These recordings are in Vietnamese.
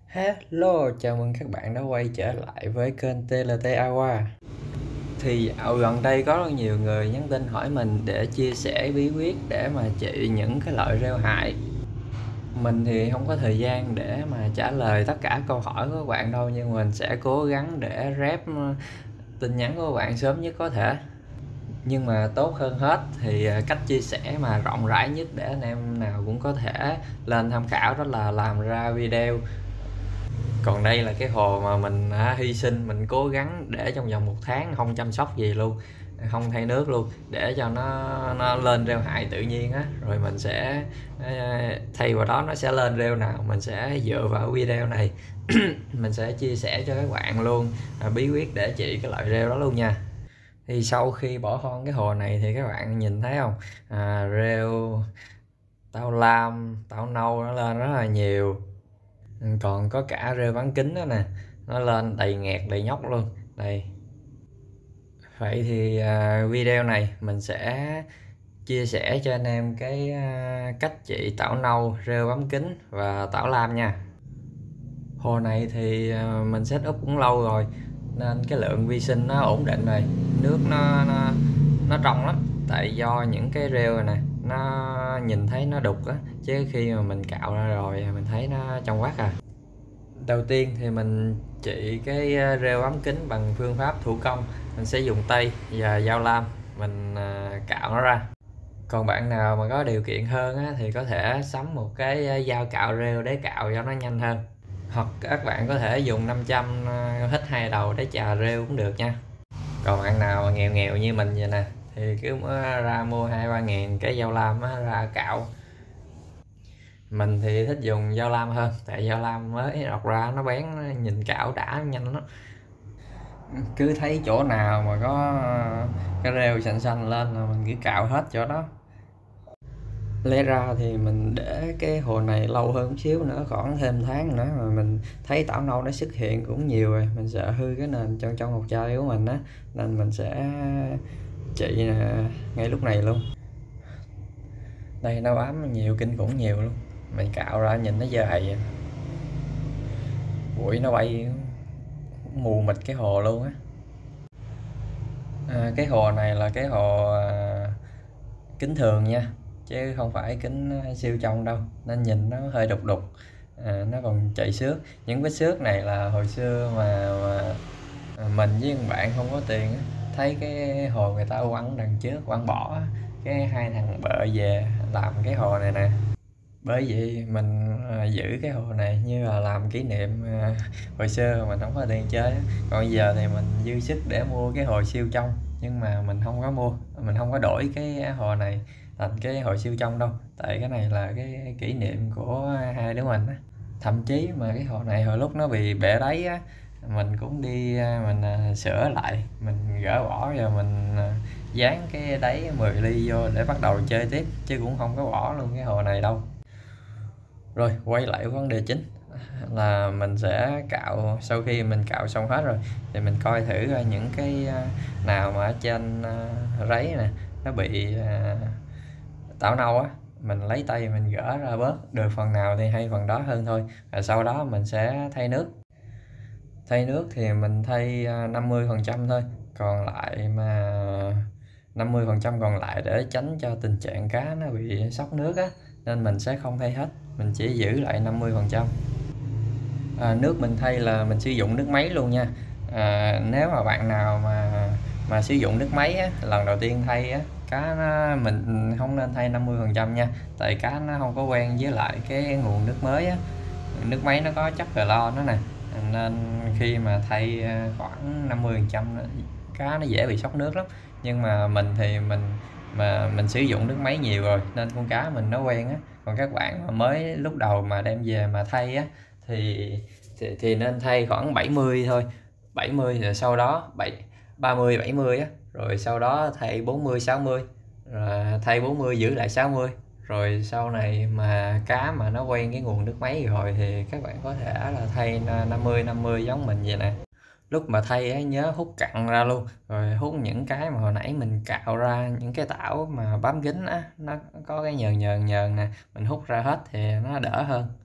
Hello, chào mừng các bạn đã quay trở lại với kênh TLT Awa. Thì dạo gần đây có rất nhiều người nhắn tin hỏi mình để chia sẻ bí quyết để mà trị những cái loại rêu hại. Mình thì không có thời gian để mà trả lời tất cả câu hỏi của các bạn đâu, nhưng mình sẽ cố gắng để rep tin nhắn của các bạn sớm nhất có thể. Nhưng mà tốt hơn hết thì cách chia sẻ mà rộng rãi nhất để anh em nào cũng có thể lên tham khảo đó là làm ra video. Còn đây là cái hồ mà mình hy sinh, mình cố gắng để trong vòng 1 tháng không chăm sóc gì luôn, không thay nước luôn, để cho nó lên rêu hại tự nhiên á, rồi mình sẽ thay vào đó nó sẽ lên rêu nào mình sẽ dựa vào video này mình sẽ chia sẻ cho các bạn luôn bí quyết để trị cái loại rêu đó luôn nha. Thì sau khi bỏ hoang cái hồ này thì các bạn nhìn thấy không, rêu tao lam tao nâu nó lên rất là nhiều. Còn có cả rêu bán kính đó nè, nó lên đầy nghẹt đầy nhóc luôn đây. Vậy thì video này mình sẽ chia sẻ cho anh em cái cách trị tảo nâu, rêu bám kính và tảo lam nha. Hồ này thì mình set up cũng lâu rồi nên cái lượng vi sinh nó ổn định rồi, nước nó trong lắm, tại do những cái rêu này nè nó nhìn thấy nó đục á, chứ khi mà mình cạo ra rồi mình thấy nó trong vắt à. Đầu tiên thì mình trị cái rêu bám kính bằng phương pháp thủ công, mình sẽ dùng tay và dao lam mình cạo nó ra. Còn bạn nào mà có điều kiện hơn á, thì có thể sắm một cái dao cạo rêu để cạo cho nó nhanh hơn, hoặc các bạn có thể dùng 500 hít 2 đầu để chà rêu cũng được nha. Còn bạn nào mà nghèo nghèo như mình vậy nè thì cứ ra mua 2-3 ngàn cái dao lam ra cạo. Mình thì thích dùng dao lam hơn, tại dao lam mới đọc ra nó bén, nó nhìn cạo đã nhanh lắm. Cứ thấy chỗ nào mà có cái rêu xanh xanh lên là mình cứ cạo hết chỗ đó. Lẽ ra thì mình để cái hồ này lâu hơn một xíu nữa, khoảng thêm tháng nữa, mà mình thấy tảo nâu nó xuất hiện cũng nhiều rồi, mình sợ hư cái nền trong hột chai của mình á, nên mình sẽ trị ngay lúc này luôn. Đây nó bám nhiều kinh khủng nhiều luôn, mình cạo ra nhìn nó dày vậy. Bụi nó bay mù mịt cái hồ luôn á. Cái hồ này là cái hồ kính thường nha, chứ không phải kính siêu trong đâu, nên nhìn nó hơi đục đục, nó còn chảy xước. Những vết xước này là hồi xưa mà mình với bạn không có tiền á, thấy cái hồ người ta quăng đằng trước quăng bỏ, cái hai thằng bợ về làm cái hồ này nè. Bởi vậy mình giữ cái hồ này như là làm kỷ niệm hồi xưa mình không có tiền chơi. Còn giờ thì mình dư sức để mua cái hồ siêu trong, nhưng mà mình không có mua, mình không có đổi cái hồ này thành cái hồ siêu trong đâu, tại cái này là cái kỷ niệm của hai đứa mình á. Thậm chí mà cái hồ này hồi lúc nó bị bể đáy á, mình cũng đi mình sửa lại, mình gỡ bỏ rồi mình dán cái đáy 10 ly vô để bắt đầu chơi tiếp, chứ cũng không có bỏ luôn cái hồ này đâu. Rồi quay lại vấn đề chính là mình sẽ cạo. Sau khi mình cạo xong hết rồi thì mình coi thử những cái nào mà ở trên ráy nè nó bị tảo nâu á, mình lấy tay mình gỡ ra bớt, được phần nào thì hay phần đó hơn thôi. Rồi sau đó mình sẽ thay nước. Thay nước thì mình thay 50% thôi, còn lại mà 50% còn lại để tránh cho tình trạng cá nó bị sốc nước á, nên mình sẽ không thay hết, mình chỉ giữ lại 50%. Nước mình thay là mình sử dụng nước máy luôn nha. Nếu mà bạn nào mà sử dụng nước máy á, lần đầu tiên thay á, cá nó, mình không nên thay 50% nha, tại cá nó không có quen với lại cái nguồn nước mới á. Nước máy nó có chất clo nó nè, nên khi mà thay khoảng 50% cá nó dễ bị sốc nước lắm. Nhưng mà mình thì mình sử dụng nước máy nhiều rồi nên con cá mình nó quen á. Còn các bạn mà mới lúc đầu mà đem về mà thay á thì nên thay khoảng 70 thôi, 70 rồi sau đó 30 70 á, rồi sau đó thay 40 60, rồi thay 40 giữ lại 60. Rồi sau này mà cá mà nó quen cái nguồn nước máy rồi thì các bạn có thể là thay 50 50 giống mình vậy nè. Lúc mà thay á, nhớ hút cặn ra luôn, rồi hút những cái mà hồi nãy mình cạo ra, những cái tảo mà bám dính á, nó có cái nhờn nhờn nhờn nè, mình hút ra hết thì nó đỡ hơn.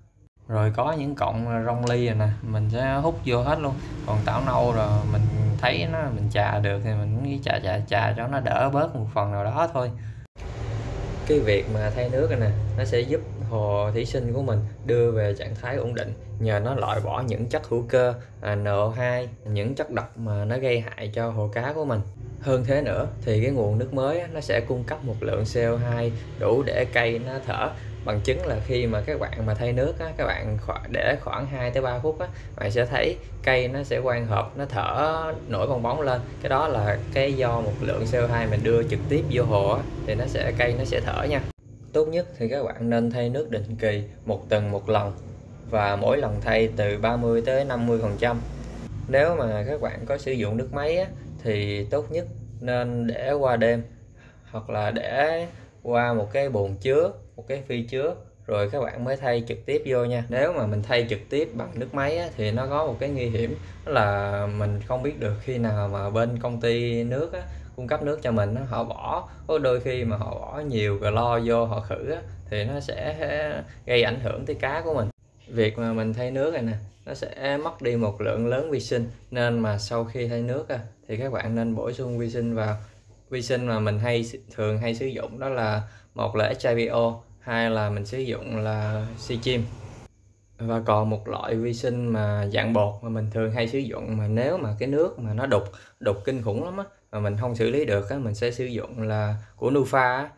Rồi có những cọng rong ly rồi nè, mình sẽ hút vô hết luôn. Còn tảo nâu rồi mình thấy nó mình chà được thì mình nghĩ chà cho nó đỡ bớt một phần nào đó thôi. Cái việc mà thay nước này nè, nó sẽ giúp hồ thủy sinh của mình đưa về trạng thái ổn định, nhờ nó loại bỏ những chất hữu cơ, NO2, những chất độc mà nó gây hại cho hồ cá của mình. Hơn thế nữa thì cái nguồn nước mới á, nó sẽ cung cấp một lượng CO2 đủ để cây nó thở. Bằng chứng là khi mà các bạn mà thay nước á, các bạn để khoảng 2 tới 3 phút á, bạn sẽ thấy cây nó sẽ quang hợp, nó thở nổi bong bóng lên. Cái đó là cái do một lượng CO2 mình đưa trực tiếp vô hồ á, thì cây nó sẽ thở nha. Tốt nhất thì các bạn nên thay nước định kỳ, một tuần một lần, và mỗi lần thay từ 30 tới 50%. Nếu mà các bạn có sử dụng nước máy á, thì tốt nhất nên để qua đêm, hoặc là để qua một cái bồn chứa, một cái phi chứa, rồi các bạn mới thay trực tiếp vô nha. Nếu mà mình thay trực tiếp bằng nước máy á, thì nó có một cái nguy hiểm, đó là mình không biết được khi nào mà bên công ty nước á, cung cấp nước cho mình á, họ bỏ, có đôi khi mà họ bỏ nhiều clo vô họ khử á, thì nó sẽ gây ảnh hưởng tới cá của mình. Việc mà mình thay nước này nè, nó sẽ mất đi một lượng lớn vi sinh, nên mà sau khi thay nước thì các bạn nên bổ sung vi sinh vào. Vi sinh mà mình thường hay sử dụng đó là, một là HIPO, hai là mình sử dụng là Sichim. Và còn một loại vi sinh mà dạng bột mà mình thường hay sử dụng, mà nếu mà cái nước mà nó đục kinh khủng lắm á, mà mình không xử lý được á, mình sẽ sử dụng là của Nufa á.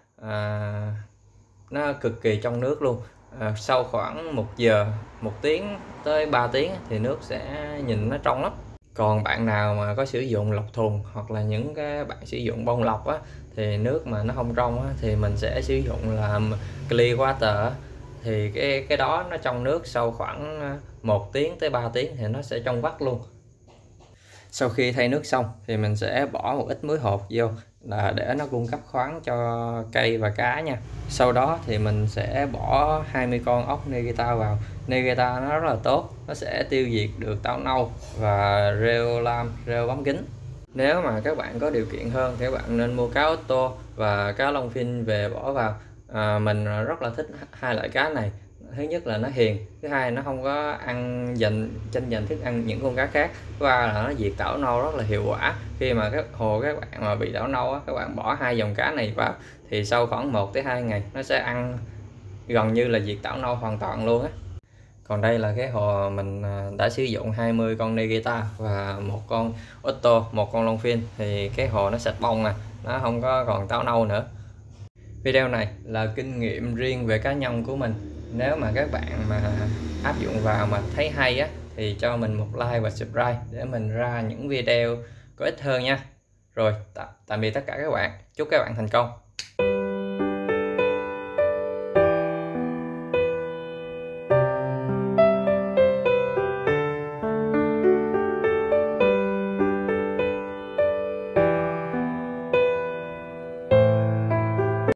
Nó cực kỳ trong nước luôn. Sau khoảng 1 giờ, 1 tiếng tới 3 tiếng thì nước sẽ nhìn nó trong lắm. Còn bạn nào mà có sử dụng lọc thùng, hoặc là những cái bạn sử dụng bông lọc á, thì nước mà nó không trong á, thì mình sẽ sử dụng là clear water á. Thì cái đó nó trong nước sau khoảng 1 tiếng tới 3 tiếng thì nó sẽ trong vắt luôn. Sau khi thay nước xong thì mình sẽ bỏ một ít muối hột vô, là để nó cung cấp khoáng cho cây và cá nha. Sau đó thì mình sẽ bỏ 20 con ốc Negeta vào. Negeta nó rất là tốt, nó sẽ tiêu diệt được tảo nâu và rêu lam, rêu bám kính. Nếu mà các bạn có điều kiện hơn thì các bạn nên mua cá Otto và cá Long Fin về bỏ vào. Mình rất là thích hai loại cá này. Thứ nhất là nó hiền, thứ hai nó không có tranh giành thức ăn những con cá khác, thứ ba là nó diệt tảo nâu rất là hiệu quả. Khi mà các bạn mà bị tảo nâu á, các bạn bỏ hai dòng cá này vào thì sau khoảng 1 tới 2 ngày nó sẽ ăn gần như là diệt tảo nâu hoàn toàn luôn á. Còn đây là cái hồ mình đã sử dụng 20 con Negeta và một con Otto, một con Long Fin, thì cái hồ nó sạch bông nó không có còn tảo nâu nữa. Video này là kinh nghiệm riêng về cá nhân của mình. Nếu mà các bạn mà áp dụng vào mà thấy hay á, thì cho mình một like và subscribe để mình ra những video có ích hơn nha. Rồi, tạm biệt tất cả các bạn. Chúc các bạn thành công.